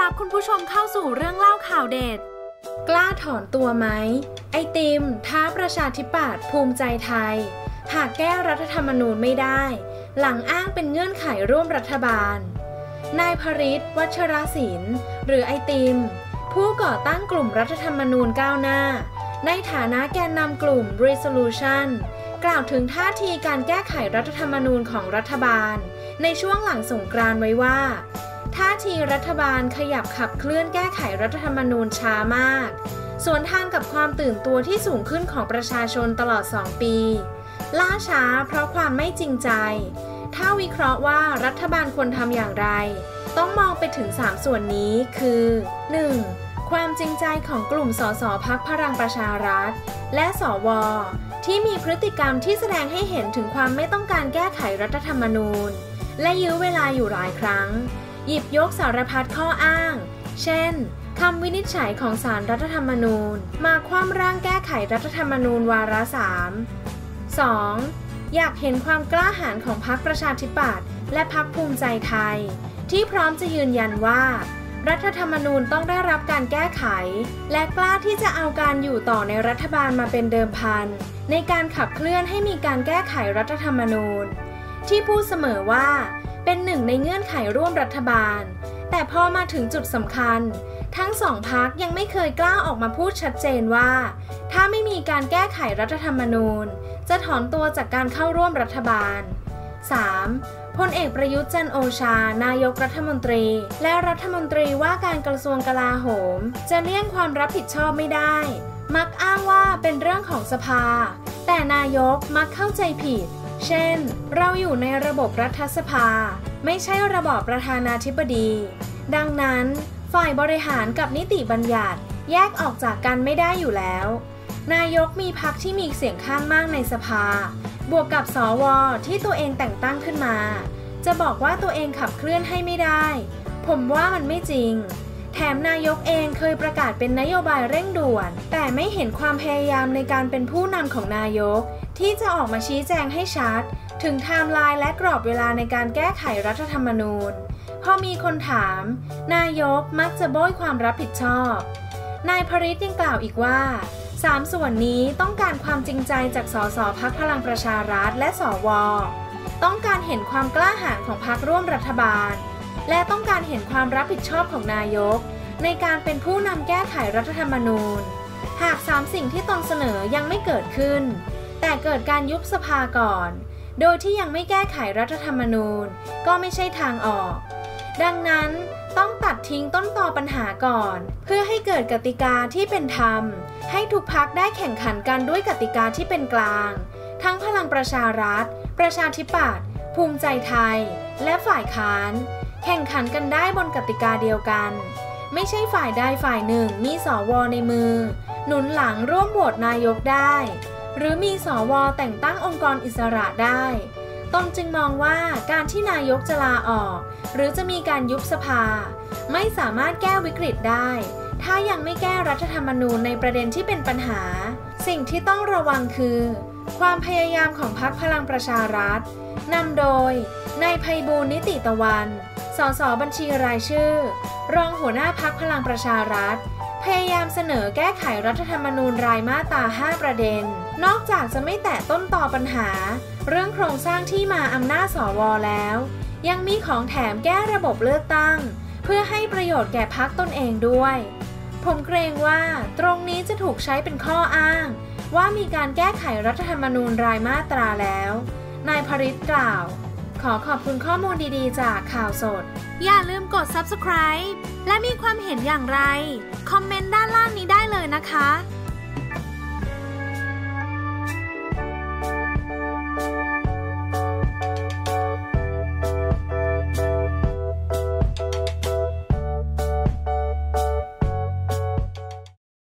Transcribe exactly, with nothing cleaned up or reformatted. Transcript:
รับคุณผู้ชมเข้าสู่เรื่องเล่าข่าวเด็ดกล้าถอนตัวไหมไอติมท้าประชาธิปัตย์ภูมิใจไทยหากแก้รัฐธรรมนูญไม่ได้หลังอ้างเป็นเงื่อนไขร่วมรัฐบาลนายพฤทธิ์วัชรศิลป์หรือไอติมผู้ก่อตั้งกลุ่มรัฐธรรมนูญก้าวหน้าในฐานะแกนนำกลุ่ม Resolution กล่าวถึงท่าทีการแก้ไขรัฐธรรมนูญของรัฐบาลในช่วงหลังสงกรานต์ไว้ว่าท่าทีรัฐบาลขยับขับเคลื่อนแก้ไขรัฐธรรมนูญช้ามากสวนทางกับความตื่นตัวที่สูงขึ้นของประชาชนตลอดสองปีล่าช้าเพราะความไม่จริงใจถ้าวิเคราะห์ว่ารัฐบาลควรทำอย่างไรต้องมองไปถึงสามส่วนนี้คือ หนึ่ง. ความจริงใจของกลุ่มสสพรรคพลังประชารัฐและสวที่มีพฤติกรรมที่แสดงให้เห็นถึงความไม่ต้องการแก้ไขรัฐธรรมนูญและยื้อเวลาอยู่หลายครั้งหยิบยกสารพัดข้ออ้างเช่นคำวินิจฉัยของศาลรัฐธรรมนูญมาคว่ำร่างแก้ไขรัฐธรรมนูญวาระสาม สอง. อยากเห็นความกล้าหาญของพรรคประชาธิปัตย์และพรรคภูมิใจไทยที่พร้อมจะยืนยันว่ารัฐธรรมนูญต้องได้รับการแก้ไขและกล้าที่จะเอาการอยู่ต่อในรัฐบาลมาเป็นเดิมพันในการขับเคลื่อนให้มีการแก้ไขรัฐธรรมนูญที่พูดเสมอว่าเป็นหนึ่งในเงื่อนไขร่วมรัฐบาลแต่พอมาถึงจุดสำคัญทั้งสองพรรคยังไม่เคยกล้าออกมาพูดชัดเจนว่าถ้าไม่มีการแก้ไขรัฐธรรมนูญจะถอนตัวจากการเข้าร่วมรัฐบาล สาม. พลเอกประยุทธ์จันทร์โอชานายกรัฐมนตรีและรัฐมนตรีว่าการกระทรวงกลาโหมจะเลี่ยงความรับผิดชอบไม่ได้มักอ้างว่าเป็นเรื่องของสภาแต่นายกมักเข้าใจผิดเช่นเราอยู่ในระบบรัฐสภาไม่ใช่ระบอบประธานาธิบดีดังนั้นฝ่ายบริหารกับนิติบัญญัติแยกออกจากกันไม่ได้อยู่แล้วนายกมีพรรคที่มีเสียงข้างมากในสภาบวกกับสวที่ตัวเองแต่งตั้งขึ้นมาจะบอกว่าตัวเองขับเคลื่อนให้ไม่ได้ผมว่ามันไม่จริงแถมนายกเองเคยประกาศเป็นนโยบายเร่งด่วนแต่ไม่เห็นความพยายามในการเป็นผู้นำของนายกที่จะออกมาชี้แจงให้ชัดถึงไทม์ไลน์และกรอบเวลาในการแก้ไขรัฐธรรมนูญพอมีคนถามนายกมักจะโบยความรับผิดชอบนายพฤทธิ์ยังกล่าวอีกว่าสามส่วนนี้ต้องการความจริงใจจากสสพรรคพลังประชารัฐและสวต้องการเห็นความกล้าหาญของพรรคร่วมรัฐบาลและต้องการเห็นความรับผิดชอบของนายกในการเป็นผู้นำแก้ไขรัฐธรรมนูญหากสามสิ่งที่ตนเสนอยังไม่เกิดขึ้นแต่เกิดการยุบสภาก่อนโดยที่ยังไม่แก้ไขรัฐธรรมนูญก็ไม่ใช่ทางออกดังนั้นต้องตัดทิ้งต้นตอปัญหาก่อนเพื่อให้เกิดกติกาที่เป็นธรรมให้ทุกพรรคได้แข่งขันกันด้วยกติกาที่เป็นกลางทั้งพลังประชารัฐประชาธิปัตย์ภูมิใจไทยและฝ่ายค้านแข่งขันกันได้บนกติกาเดียวกันไม่ใช่ฝ่ายใดฝ่ายหนึ่งมีสวในมือหนุนหลังร่วมโหวตนายกได้หรือมีสวแต่งตั้งองค์กรอิสระได้ตนจึงมองว่าการที่นายกจะลาออกหรือจะมีการยุบสภาไม่สามารถแก้วิกฤตได้ถ้ายังไม่แก้รัฐธรรมนูญในประเด็นที่เป็นปัญหาสิ่งที่ต้องระวังคือความพยายามของพรรคพลังประชารัฐนำโดยนายไพบูลย์นิติตะวันสสบัญชีรายชื่อรองหัวหน้าพรรคพลังประชารัฐพยายามเสนอแก้ไขรัฐธรรมนูญรายมาตราห้าประเด็นนอกจากจะไม่แตะต้นตอปัญหาเรื่องโครงสร้างที่มาอำนาจสวแล้วยังมีของแถมแก้ระบบเลือกตั้งเพื่อให้ประโยชน์แก่พรรคตนเองด้วยผมเกรงว่าตรงนี้จะถูกใช้เป็นข้ออ้างว่ามีการแก้ไขรัฐธรรมนูญรายมาตราแล้วนายพฤทธิ์กล่าวขอขอบคุณข้อมูลดีๆจากข่าวสดอย่าลืมกด ซับสไครบ์ และมีความเห็นอย่างไรคอมเมนต์ด้านล่างนี้ได้เลยนะคะ